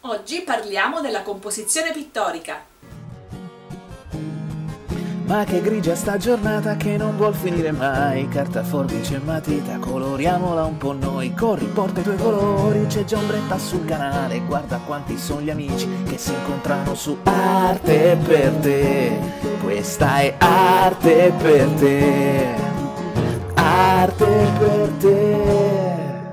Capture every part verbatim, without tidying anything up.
Oggi parliamo della composizione pittorica. Ma che grigia sta giornata che non vuol finire mai. Carta, forbice e matita, coloriamola un po' noi. Corri, porta i tuoi colori, c'è già ombretta sul canale. Guarda quanti sono gli amici che si incontrano su Arte per te. Questa è arte per te. Arte per te.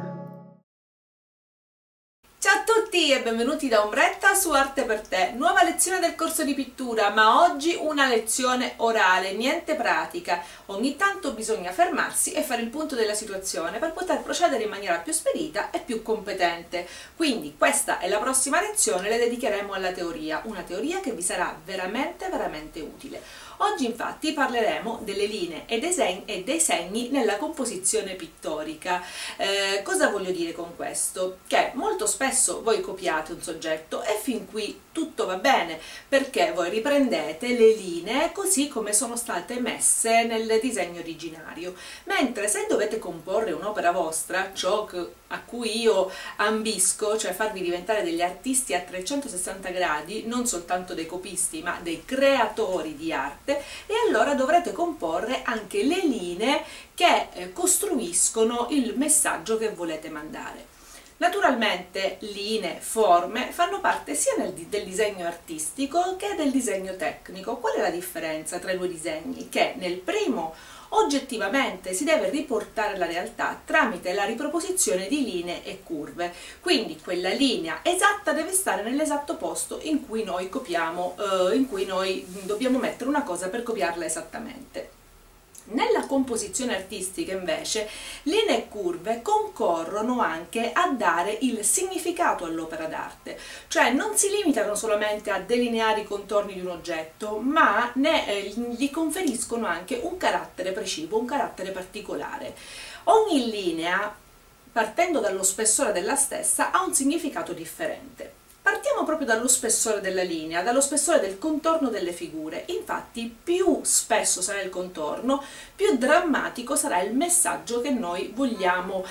Ciao a tutti e benvenuti da Ombretta su Arte per te, nuova lezione del corso di pittura, ma oggi una lezione orale, niente pratica. Ogni tanto bisogna fermarsi e fare il punto della situazione per poter procedere in maniera più spedita e più competente. Quindi questa è la prossima lezione, le dedicheremo alla teoria, una teoria che vi sarà veramente veramente utile. Oggi infatti parleremo delle linee e dei segni, e dei segni nella composizione pittorica. Eh, cosa voglio dire con questo? Che molto spesso voi copiate un soggetto e fin qui tutto va bene, perché voi riprendete le linee così come sono state messe nel disegno originario. Mentre se dovete comporre un'opera vostra, ciò che, a cui io ambisco, cioè farvi diventare degli artisti a trecentosessanta gradi, non soltanto dei copisti ma dei creatori di arte, e allora dovrete comporre anche le linee che eh, costruiscono il messaggio che volete mandare. Naturalmente linee, forme fanno parte sia nel, del disegno artistico che del disegno tecnico. Qual è la differenza tra i due disegni? Che nel primo oggettivamente si deve riportare la realtà tramite la riproposizione di linee e curve, quindi quella linea esatta deve stare nell'esatto posto in cui noi copiamo, eh, in cui noi dobbiamo mettere una cosa per copiarla esattamente. Nella composizione artistica invece linee e curve concorrono anche a dare il significato all'opera d'arte, cioè non si limitano solamente a delineare i contorni di un oggetto, ma ne, eh, gli conferiscono anche un carattere preciso, un carattere particolare. Ogni linea, partendo dallo spessore della stessa, ha un significato differente. Partiamo proprio dallo spessore della linea, dallo spessore del contorno delle figure. Infatti più spesso sarà il contorno, più drammatico sarà il messaggio che noi vogliamo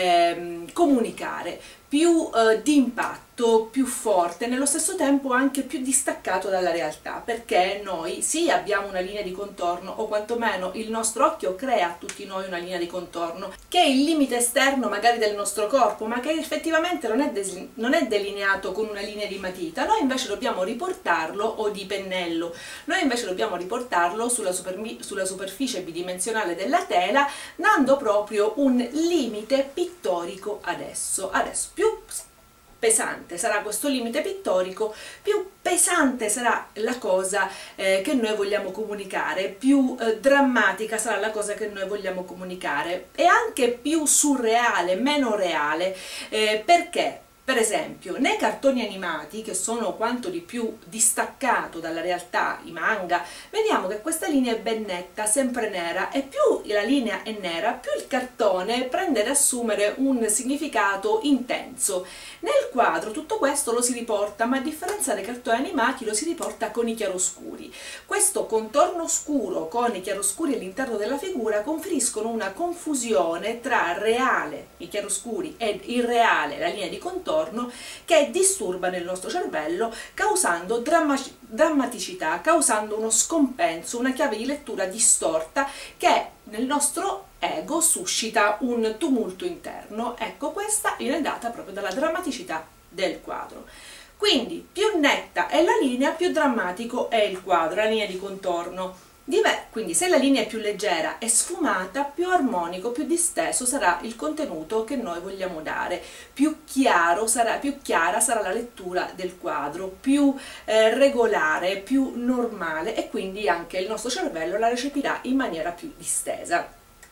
eh, comunicare, più eh, di impatto, più forte, nello stesso tempo anche più distaccato dalla realtà, perché noi sì abbiamo una linea di contorno, o quantomeno il nostro occhio crea a tutti noi una linea di contorno, che è il limite esterno magari del nostro corpo, ma che effettivamente non è, non è delineato con una linea di matita. Noi invece dobbiamo riportarlo, o di pennello, noi invece dobbiamo riportarlo sulla, sulla superficie bidimensionale della tela, dando proprio un limite pittorico ad esso. Adesso, più pesante sarà questo limite pittorico, più pesante sarà la cosa eh, che noi vogliamo comunicare, più eh, drammatica sarà la cosa che noi vogliamo comunicare, e anche più surreale, meno reale, eh, perché? Per esempio, nei cartoni animati, che sono quanto di più distaccato dalla realtà, i manga, vediamo che questa linea è ben netta, sempre nera, e più la linea è nera, più il cartone prende ad assumere un significato intenso. Nel quadro tutto questo lo si riporta, ma a differenza dei cartoni animati lo si riporta con i chiaroscuri. Questo contorno scuro con i chiaroscuri all'interno della figura conferiscono una confusione tra reale, i chiaroscuri, ed irreale, la linea di contorno, che disturba nel nostro cervello, causando dramma drammaticità, causando uno scompenso, una chiave di lettura distorta che nel nostro ego suscita un tumulto interno. Ecco, questa viene data proprio dalla drammaticità del quadro. Quindi più netta è la linea, più drammatico è il quadro, la linea di contorno. Quindi se la linea è più leggera e sfumata, più armonico, più disteso sarà il contenuto che noi vogliamo dare, più chiaro sarà, più chiara sarà la lettura del quadro, più eh, regolare, più normale, e quindi anche il nostro cervello la recepirà in maniera più distesa.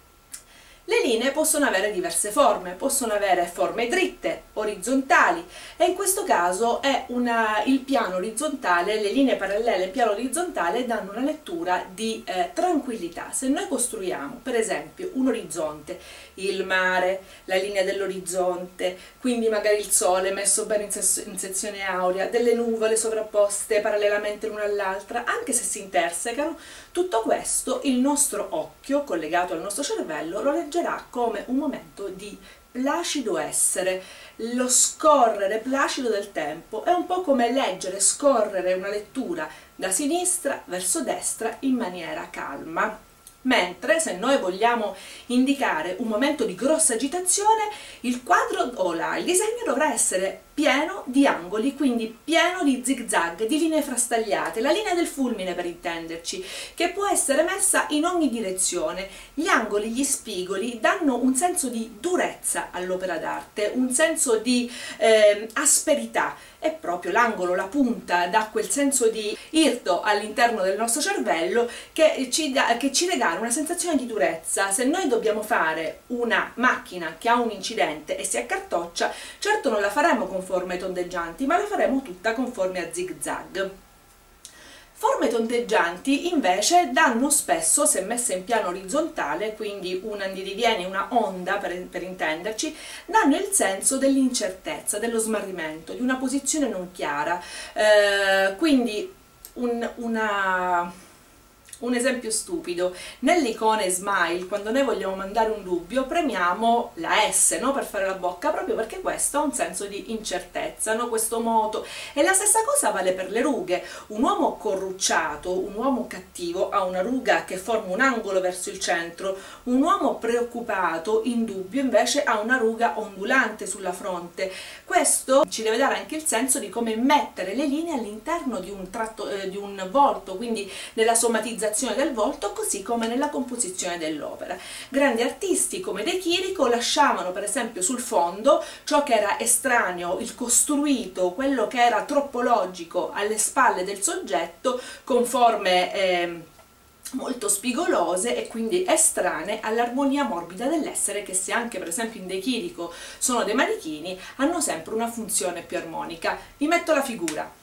Le linee possono avere diverse forme, possono avere forme dritte, orizzontali, e in questo caso è una, il piano orizzontale, le linee parallele al piano orizzontale danno una lettura di eh, tranquillità. Se noi costruiamo per esempio un orizzonte, il mare, la linea dell'orizzonte, quindi magari il sole messo bene in, ses in sezione aurea, delle nuvole sovrapposte parallelamente l'una all'altra, anche se si intersecano, tutto questo il nostro occhio, collegato al nostro cervello, lo leggerà come un momento di placido essere, lo scorrere placido del tempo. È un po' come leggere, scorrere una lettura da sinistra verso destra in maniera calma. Mentre se noi vogliamo indicare un momento di grossa agitazione, il quadro o la, il disegno dovrà essere pieno di angoli, quindi pieno di zigzag, di linee frastagliate, la linea del fulmine per intenderci, che può essere messa in ogni direzione. Gli angoli, gli spigoli danno un senso di durezza all'opera d'arte, un senso di eh, asperità. È proprio l'angolo, la punta, dà quel senso di irto all'interno del nostro cervello che ci, da, che ci regala una sensazione di durezza. Se noi dobbiamo fare una macchina che ha un incidente e si accartoccia, certo non la faremo con forme tondeggianti, ma la faremo tutta con forme a zigzag. Forme tondeggianti invece danno spesso, se messe in piano orizzontale, quindi un andirivieni, una onda per, per intenderci, danno il senso dell'incertezza, dello smarrimento, di una posizione non chiara. Eh, quindi un, una... Un esempio stupido: nell'icone Smile, quando noi vogliamo mandare un dubbio, premiamo la S, no? Per fare la bocca, proprio perché questo ha un senso di incertezza, no? Questo moto. E la stessa cosa vale per le rughe. Un uomo corrucciato, un uomo cattivo, ha una ruga che forma un angolo verso il centro. Un uomo preoccupato, in dubbio, invece ha una ruga ondulante sulla fronte. Questo ci deve dare anche il senso di come mettere le linee all'interno di un tratto, eh, di un volto, quindi nella somatizzazione del volto, così come nella composizione dell'opera. Grandi artisti come De Chirico lasciavano per esempio sul fondo ciò che era estraneo, il costruito, quello che era troppo logico alle spalle del soggetto, con forme eh, molto spigolose e quindi estranee all'armonia morbida dell'essere, che se anche per esempio in De Chirico sono dei manichini, hanno sempre una funzione più armonica. Vi metto la figura.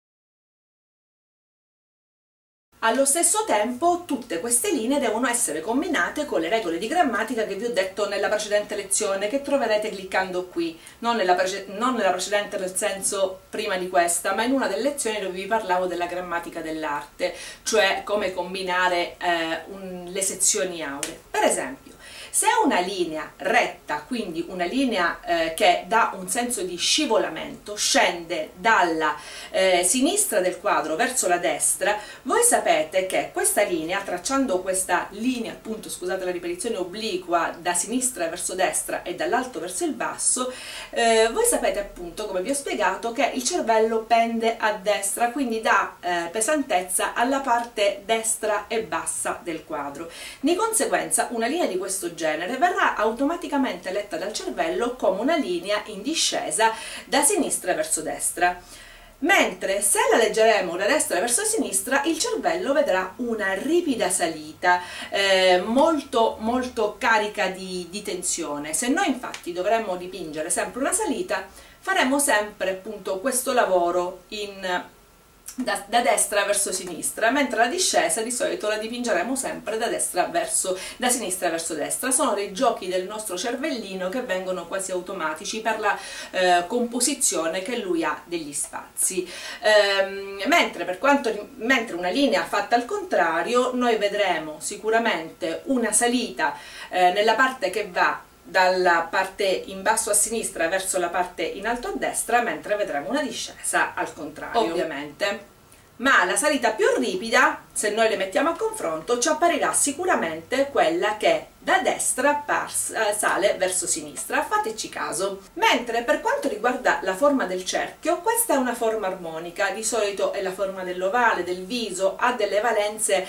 Allo stesso tempo tutte queste linee devono essere combinate con le regole di grammatica che vi ho detto nella precedente lezione, che troverete cliccando qui, non nella, prece non nella precedente nel senso prima di questa, ma in una delle lezioni dove vi parlavo della grammatica dell'arte, cioè come combinare eh, un, le sezioni auree. Per esempio, se è una linea retta, quindi una linea eh, che dà un senso di scivolamento, scende dalla eh, sinistra del quadro verso la destra, voi sapete che questa linea, tracciando questa linea, appunto, scusate la ripetizione, obliqua da sinistra verso destra e dall'alto verso il basso, eh, voi sapete appunto, come vi ho spiegato, che il cervello pende a destra, quindi dà eh, pesantezza alla parte destra e bassa del quadro. Di conseguenza una linea di questo genere genere verrà automaticamente letta dal cervello come una linea in discesa da sinistra verso destra. Mentre se la leggeremo da destra verso sinistra, il cervello vedrà una ripida salita eh, molto molto carica di, di tensione. Se noi infatti dovremmo dipingere sempre una salita, faremo sempre appunto questo lavoro in Da, da destra verso sinistra, mentre la discesa di solito la dipingeremo sempre da destra verso da sinistra verso destra. Sono dei giochi del nostro cervellino che vengono quasi automatici per la eh, composizione che lui ha degli spazi. Ehm, mentre per quanto mentre una linea fatta al contrario, noi vedremo sicuramente una salita eh, nella parte che va dalla parte in basso a sinistra verso la parte in alto a destra, mentre vedremo una discesa al contrario, ovviamente. Ma la salita più ripida, se noi le mettiamo a confronto, ci apparirà sicuramente quella che da destra sale verso sinistra, fateci caso. Mentre per quanto riguarda la forma del cerchio, questa è una forma armonica, di solito è la forma dell'ovale, del viso, ha delle valenze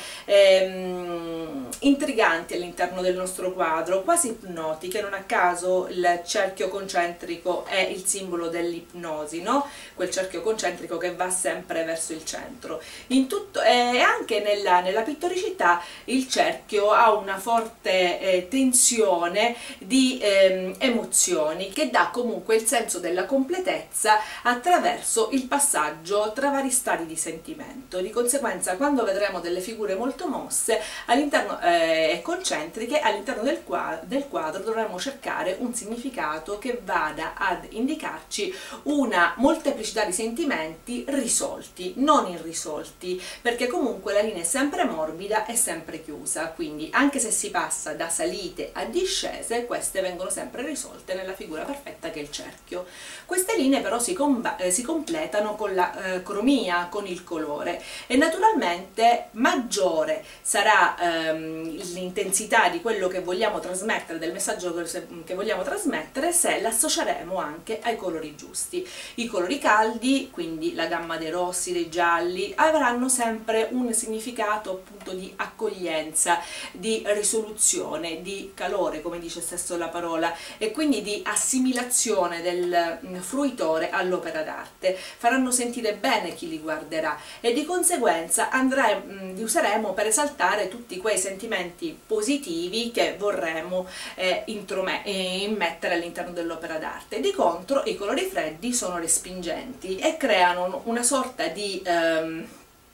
ehm, intriganti all'interno del nostro quadro, quasi ipnotiche. Non a caso il cerchio concentrico è il simbolo dell'ipnosi, no? Quel cerchio concentrico che va sempre verso il centro. In tutto, e anche nella, nella pittoricità il cerchio ha una forte Eh, tensione di ehm, emozioni, che dà comunque il senso della completezza attraverso il passaggio tra vari stadi di sentimento. Di conseguenza, quando vedremo delle figure molto mosse all'interno, eh, eh, e concentriche, all'interno del, qua del quadro dovremmo cercare un significato che vada ad indicarci una molteplicità di sentimenti risolti, non irrisolti, perché comunque la linea è sempre morbida e sempre chiusa, quindi anche se si passa da salite a discese, queste vengono sempre risolte nella figura perfetta che è il cerchio. Queste linee però si, eh, si completano con la eh, cromia, con il colore, e naturalmente maggiore sarà ehm, l'intensità di quello che vogliamo trasmettere, del messaggio che vogliamo trasmettere, se l'associeremo anche ai colori giusti. I colori caldi, quindi la gamma dei rossi, dei gialli, avranno sempre un significato appunto di accoglienza, di risoluzione, di calore, come dice stesso la parola, e quindi di assimilazione del fruitore all'opera d'arte. Faranno sentire bene chi li guarderà e di conseguenza andrà, mh, li useremo per esaltare tutti quei sentimenti positivi che vorremmo eh, immettere all'interno dell'opera d'arte. Di contro i colori freddi sono respingenti e creano una sorta di ehm,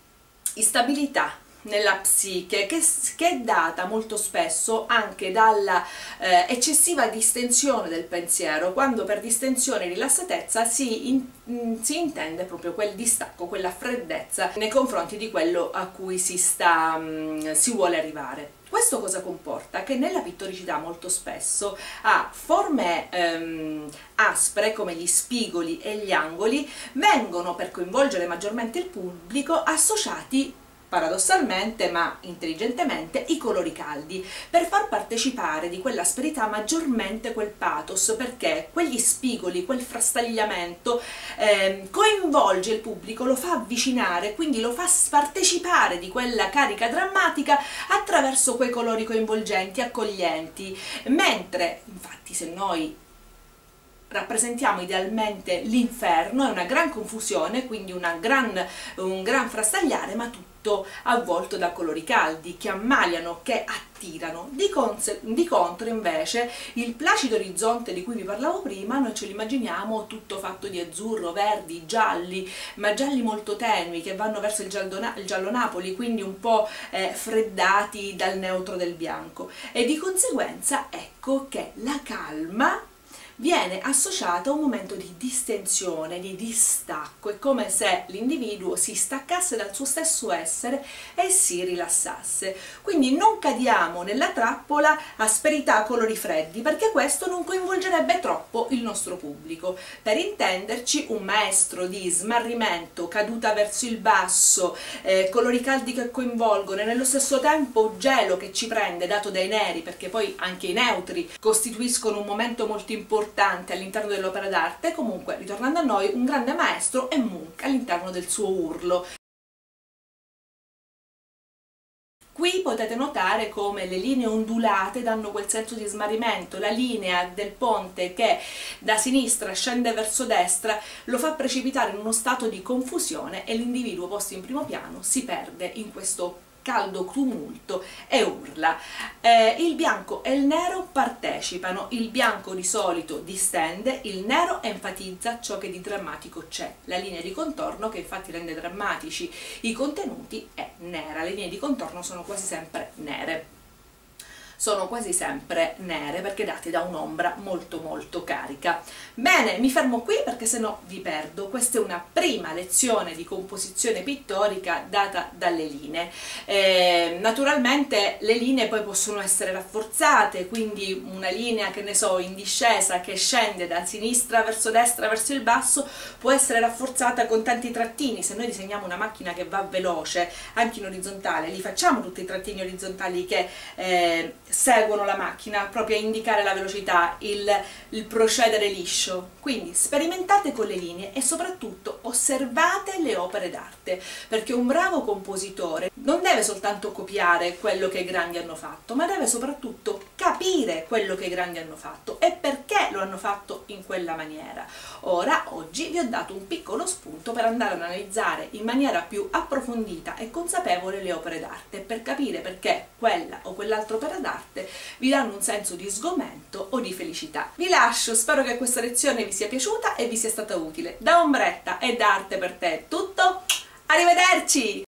instabilità nella psiche che, che è data molto spesso anche dalla eh, eccessiva distensione del pensiero, quando per distensione e rilassatezza si, in, si intende proprio quel distacco, quella freddezza nei confronti di quello a cui si, sta, mh, si vuole arrivare. Questo cosa comporta? Che nella pittoricità molto spesso a forme ehm, aspre come gli spigoli e gli angoli vengono, per coinvolgere maggiormente il pubblico, associati paradossalmente ma intelligentemente i colori caldi, per far partecipare di quell'asperità maggiormente quel pathos, perché quegli spigoli, quel frastagliamento eh, coinvolge il pubblico, lo fa avvicinare, quindi lo fa partecipare di quella carica drammatica attraverso quei colori coinvolgenti, accoglienti, mentre infatti se noi rappresentiamo idealmente l'inferno è una gran confusione, quindi una gran, un gran frastagliare, ma tutto avvolto da colori caldi che ammaliano, che attirano. Di, di contro invece il placido orizzonte di cui vi parlavo prima noi ce l'immaginiamo tutto fatto di azzurro, verdi, gialli, ma gialli molto tenui che vanno verso il giallo, il giallo Napoli, quindi un po' eh, freddati dal neutro del bianco, e di conseguenza ecco che la calma viene associata a un momento di distensione, di distacco. È come se l'individuo si staccasse dal suo stesso essere e si rilassasse. Quindi non cadiamo nella trappola asperità colori freddi, perché questo non coinvolgerebbe troppo il nostro pubblico. Per intenderci, un maestro di smarrimento, caduta verso il basso, eh, colori caldi che coinvolgono e nello stesso tempo gelo che ci prende dato dai neri, perché poi anche i neutri costituiscono un momento molto importante all'interno dell'opera d'arte. Comunque, ritornando a noi, un grande maestro è Munch all'interno del suo Urlo. Qui potete notare come le linee ondulate danno quel senso di smarrimento, la linea del ponte che da sinistra scende verso destra lo fa precipitare in uno stato di confusione e l'individuo posto in primo piano si perde in questo caldo tumulto e urla. Eh, il bianco e il nero partecipano, il bianco di solito distende, il nero enfatizza ciò che di drammatico c'è. La linea di contorno, che infatti rende drammatici i contenuti, è nera. Le linee di contorno sono quasi sempre nere. Sono quasi sempre nere perché date da un'ombra molto molto carica. Bene, mi fermo qui perché sennò vi perdo. Questa è una prima lezione di composizione pittorica data dalle linee. Eh, naturalmente le linee poi possono essere rafforzate, quindi una linea, che ne so, in discesa che scende da sinistra verso destra verso il basso può essere rafforzata con tanti trattini. Se noi disegniamo una macchina che va veloce anche in orizzontale, li facciamo tutti i trattini orizzontali che eh, seguono la macchina proprio a indicare la velocità, il, il procedere liscio. Quindi sperimentate con le linee e soprattutto osservate le opere d'arte, perché un bravo compositore non deve soltanto copiare quello che i grandi hanno fatto, ma deve soprattutto capire quello che i grandi hanno fatto e perché lo hanno fatto in quella maniera. Ora, oggi vi ho dato un piccolo spunto per andare ad analizzare in maniera più approfondita e consapevole le opere d'arte, per capire perché quella o quell'altra opera d'arte vi danno un senso di sgomento o di felicità. Vi lascio, spero che questa lezione vi sia piaciuta e vi sia stata utile. Da Ombretta e da Arte per Te è tutto, arrivederci!